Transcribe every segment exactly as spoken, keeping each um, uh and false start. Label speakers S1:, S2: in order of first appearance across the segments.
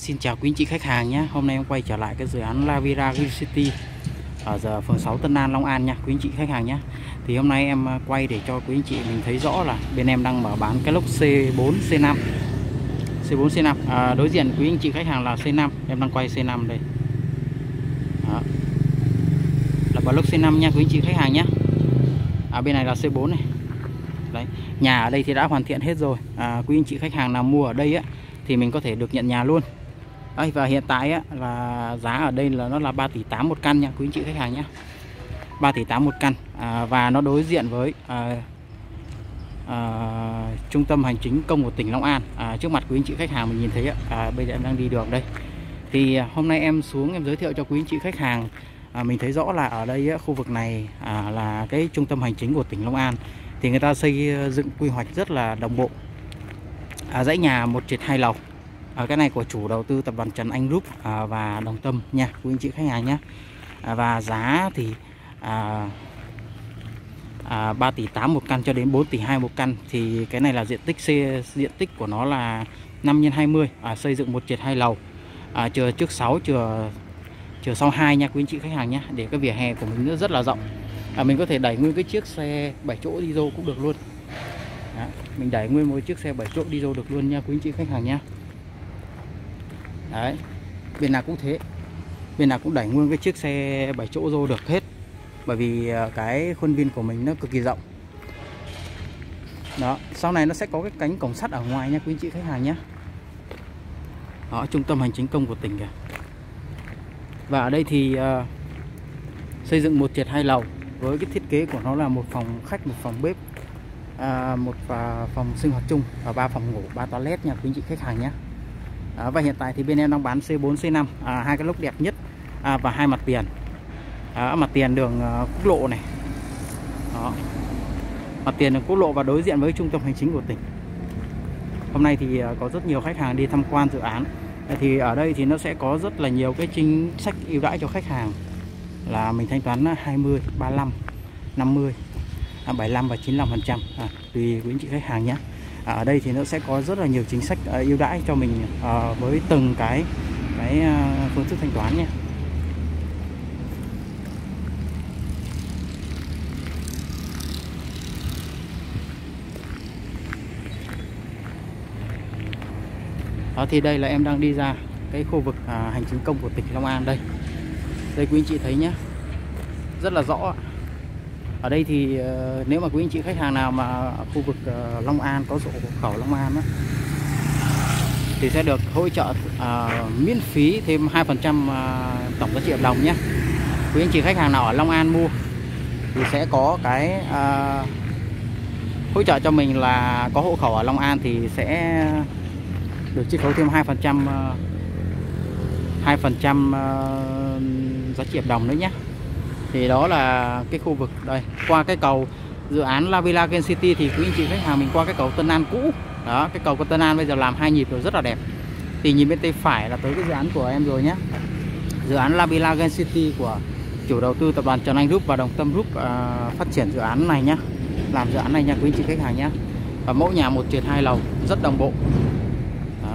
S1: Xin chào quý anh chị khách hàng nhé. Hôm nay em quay trở lại cái dự án Lavira Green City ở giờ phường sáu Tân An, Long An nha quý anh chị khách hàng nhé. Thì hôm nay em quay để cho quý anh chị mình thấy rõ là bên em đang mở bán cái lốc C bốn C năm. C bốn C năm à, đối diện quý anh chị khách hàng là C năm, em đang quay C năm đây. Đó. Là bán lốc C năm nha quý anh chị khách hàng nhé. À, bên này là C bốn này. Đấy, nhà ở đây thì đã hoàn thiện hết rồi. À, quý anh chị khách hàng nào mua ở đây á thì mình có thể được nhận nhà luôn. Đấy, và hiện tại á, là giá ở đây là nó là ba tỷ tám một căn nha quý anh chị khách hàng nhé. ba tỷ tám một căn à, và nó đối diện với à, à, trung tâm hành chính công của tỉnh Long An. À, trước mặt quý anh chị khách hàng mình nhìn thấy á, à, bây giờ em đang đi đường đây. Thì hôm nay em xuống em giới thiệu cho quý anh chị khách hàng à, mình thấy rõ là ở đây á, khu vực này à, là cái trung tâm hành chính của tỉnh Long An. Thì người ta xây dựng quy hoạch rất là đồng bộ. À, dãy nhà một trệt hai lầu. À, cái này của chủ đầu tư tập đoàn Trần Anh Group à, và Đồng Tâm nha quý anh chị khách hàng nhé. À, và giá thì à, à, ba tỷ tám một căn cho đến bốn tỷ hai một căn. Thì cái này là diện tích C, diện tích của nó là năm nhân hai mươi, à, xây dựng một trệt hai lầu, à, chừa trước sáu, chừa chừa sau hai nha quý anh chị khách hàng nhé. Để cái vỉa hè của mình nó rất là rộng. À, mình có thể đẩy nguyên cái chiếc xe bảy chỗ đi vô cũng được luôn. Đó, mình đẩy nguyên một chiếc xe bảy chỗ đi vô được luôn nha quý anh chị khách hàng nhé. Đấy, bên nào cũng thế, bên nào cũng đẩy nguyên cái chiếc xe bảy chỗ vô được hết, bởi vì cái khuôn viên của mình nó cực kỳ rộng. Đó, sau này nó sẽ có cái cánh cổng sắt ở ngoài nha quý anh chị khách hàng nhé. Đó, trung tâm hành chính công của tỉnh kìa. Và ở đây thì uh, xây dựng một trệt hai lầu với cái thiết kế của nó là một phòng khách, một phòng bếp, uh, một uh, phòng sinh hoạt chung và ba phòng ngủ, ba toilet nha quý anh chị khách hàng nhé. À, và hiện tại thì bên em đang bán C bốn C năm, à, hai cái lốc đẹp nhất à, và hai mặt tiền. À, mặt tiền đường uh, quốc lộ này. Đó. Mặt tiền đường quốc lộ và đối diện với trung tâm hành chính của tỉnh. Hôm nay thì uh, có rất nhiều khách hàng đi tham quan dự án. À, thì ở đây thì nó sẽ có rất là nhiều cái chính sách ưu đãi cho khách hàng, là mình thanh toán hai mươi, ba mươi lăm, năm mươi, à, bảy mươi lăm và chín mươi lăm phần trăm, à, tùy quý anh chị khách hàng nhé. À, ở đây thì nó sẽ có rất là nhiều chính sách uh, ưu đãi cho mình uh, với từng cái cái uh, phương thức thanh toán nhé. Đó, thì đây là em đang đi ra cái khu vực uh, hành chính công của tỉnh Long An đây. Đây quý anh chị thấy nhé, rất là rõ. Ở đây thì uh, nếu mà quý anh chị khách hàng nào mà ở khu vực uh, Long An có sổ hộ khẩu Long An đó, thì sẽ được hỗ trợ uh, miễn phí thêm hai phần trăm uh, tổng giá trị hợp đồng nhé. Quý anh chị khách hàng nào ở Long An mua thì sẽ có cái uh, hỗ trợ cho mình là có hộ khẩu ở Long An thì sẽ được chiết khấu thêm hai phần trăm uh, hai phần trăm uh, giá trị hợp đồng nữa nhé. Thì đó là cái khu vực đây, qua cái cầu dự án Lavira Green City thì quý anh chị khách hàng mình qua cái cầu Tân An cũ. Đó, cái cầu của Tân An bây giờ làm hai nhịp rồi, rất là đẹp. Thì nhìn bên tay phải là tới cái dự án của em rồi nhé. Dự án Lavira Green City của chủ đầu tư tập đoàn Trần Anh Group và Đồng Tâm Group uh, phát triển dự án này nhá. Làm dự án này nha quý anh chị khách hàng nhé. Và mẫu nhà một trệt hai lầu rất đồng bộ. Đó.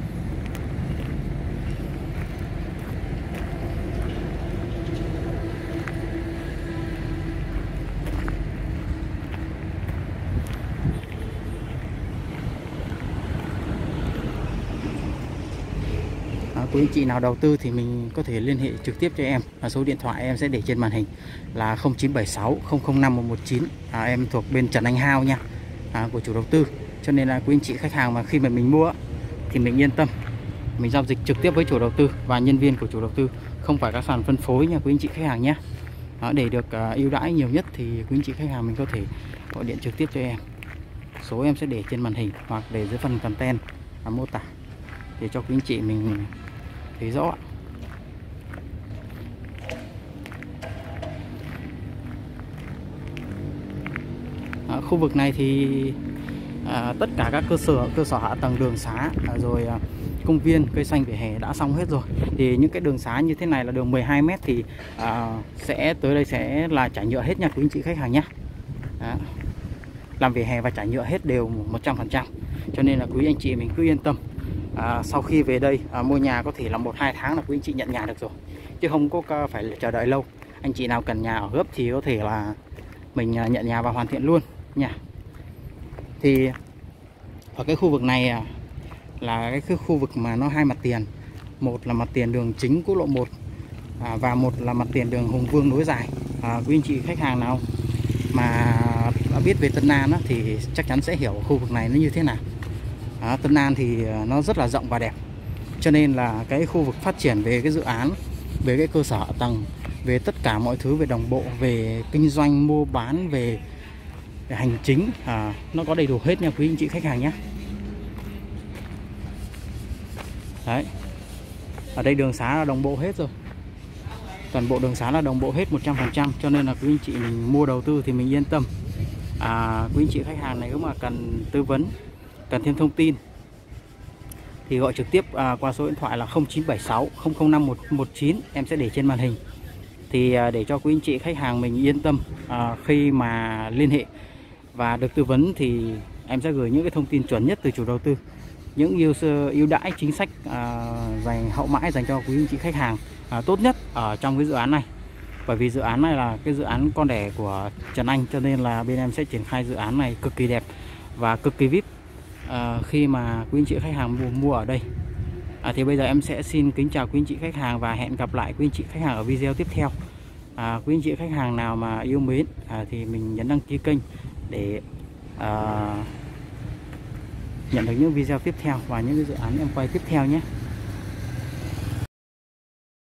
S1: Quý anh chị nào đầu tư thì mình có thể liên hệ trực tiếp cho em, à, số điện thoại em sẽ để trên màn hình là không chín bảy sáu không không năm một một chín. À, em thuộc bên Trần Anh Hao nha, à, của chủ đầu tư. Cho nên là quý anh chị khách hàng mà khi mà mình mua thì mình yên tâm, mình giao dịch trực tiếp với chủ đầu tư và nhân viên của chủ đầu tư, không phải các sàn phân phối nha quý anh chị khách hàng nhé. Đó, để được uh, ưu đãi nhiều nhất thì quý anh chị khách hàng mình có thể gọi điện trực tiếp cho em. Số em sẽ để trên màn hình hoặc để dưới phần content và mô tả để cho quý anh chị mình thấy rõ. À, khu vực này thì à, tất cả các cơ sở cơ sở hạ tầng, đường xá, à, rồi à, công viên, cây xanh vỉa hè đã xong hết rồi. Thì những cái đường xá như thế này là đường mười hai mét thì à, sẽ tới đây sẽ là trải nhựa hết nha quý anh chị khách hàng nhé. Làm vỉa hè và trải nhựa hết đều một trăm phần trăm. Cho nên là quý anh chị mình cứ yên tâm à, sau khi về đây à, mua nhà có thể là một hai tháng là quý anh chị nhận nhà được rồi, chứ không có phải chờ đợi lâu. Anh chị nào cần nhà ở gấp thì có thể là mình nhận nhà và hoàn thiện luôn nha. Thì ở cái khu vực này là cái khu vực mà nó hai mặt tiền, một là mặt tiền đường chính quốc lộ một à, và một là mặt tiền đường Hùng Vương nối dài. à, quý anh chị khách hàng nào mà biết về Tân An á, thì chắc chắn sẽ hiểu khu vực này nó như thế nào. à, Tân An thì nó rất là rộng và đẹp, cho nên là cái khu vực phát triển về cái dự án, về cái cơ sở hạ tầng, về tất cả mọi thứ, về đồng bộ, về kinh doanh mua bán, về, về hành chính, à, nó có đầy đủ hết nha quý anh chị khách hàng nhé. Đấy, ở đây đường xá là đồng bộ hết rồi, toàn bộ đường xá là đồng bộ hết một trăm phần trăm, cho nên là quý anh chị mình mua đầu tư thì mình yên tâm. à, quý anh chị khách hàng này nếu mà cần tư vấn, cần thêm thông tin thì gọi trực tiếp à, qua số điện thoại là không chín bảy sáu không không năm một một chín, em sẽ để trên màn hình. Thì à, để cho quý anh chị khách hàng mình yên tâm à, khi mà liên hệ và được tư vấn thì em sẽ gửi những cái thông tin chuẩn nhất từ chủ đầu tư, những ưu ưu đãi chính sách à, dành hậu mãi dành cho quý anh chị khách hàng à, tốt nhất ở trong cái dự án này. Bởi vì dự án này là cái dự án con đẻ của Trần Anh, cho nên là bên em sẽ triển khai dự án này cực kỳ đẹp và cực kỳ vê i pê à, khi mà quý anh chị khách hàng mua, mua ở đây. à, Thì bây giờ em sẽ xin kính chào quý anh chị khách hàng và hẹn gặp lại quý anh chị khách hàng ở video tiếp theo. à, Quý anh chị khách hàng nào mà yêu mến à, thì mình nhấn đăng ký kênh để à, nhận được những video tiếp theo và những cái dự án em quay tiếp theo nhé.